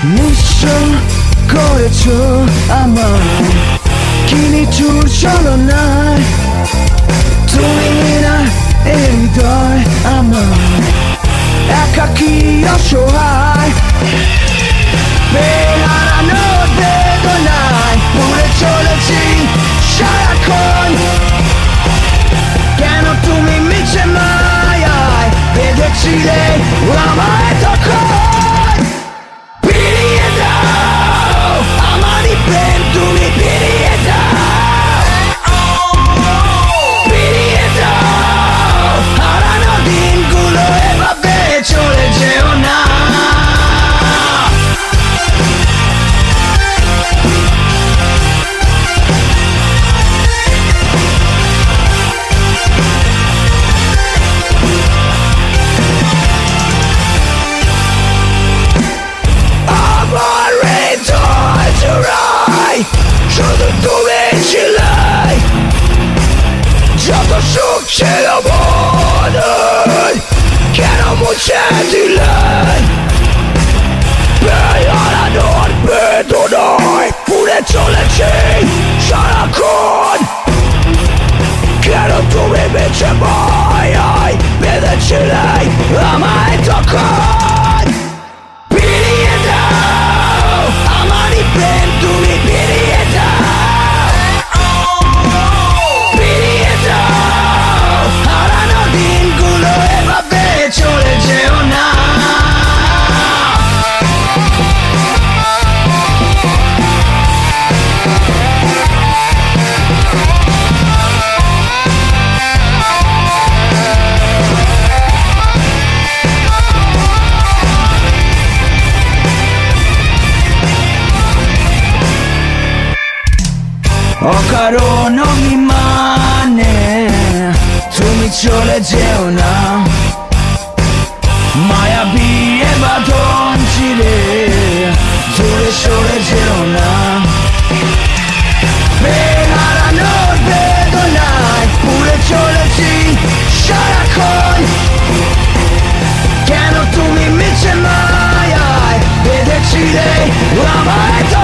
নিশ্চয় করেছ আমায়, কি নিঠুর ছলনায় তুমি না এই হৃদয় আমার একাকী অসহায় বেহারানোর বেদনায় পুড়ে চলেছি সারাক্ষণ। কেন তুমি মিছে মায়ায় বেঁধেছিলে আমায় তখন? ফিরিয়ে দাও আমারই প্রেম, তুমি ফিরিয়ে দাও, ফিরিয়ে দাও হারানো দিনগুলো এভাবে চলে যেও না। শুধু তুমি ছিলে, যত সুখ ছিল মনে কেন মুছে দিলে? বেহারানোর বেদনায় পুড়ে চলেছি সারাক্ষণ। কেন তুমি মিছে মায়ায় বেঁধেছিলে আমায় তখন? ফিরিয়ে দাও আমারই প্রেম, তুমি ফিরিয়ে দাও, ফিরিয়ে দাও হারানো দিনগুলো এভাবে চলে যেও না। অকারণ অভিমানে তুমি চলে যেও না, মায়াবী এ বাঁধন ছিঁড়ে দূরে সরে যেও না। বেহারানোর বেদনায় পুড়ে চলেছি সারাক্ষণ। কেন তুমি মিছে মায়ায় বেঁধেছিলে আমায়?